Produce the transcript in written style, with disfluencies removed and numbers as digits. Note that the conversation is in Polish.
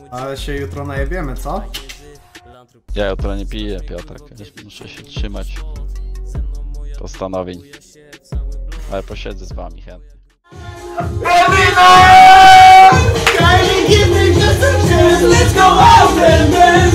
Ale się jutro najebiemy, co? Ja jutro nie piję, Piotrek. Muszę się trzymać postanowień. Ale posiedzę z wami chętnie. Kindly give me just a chance, let's go out and dance.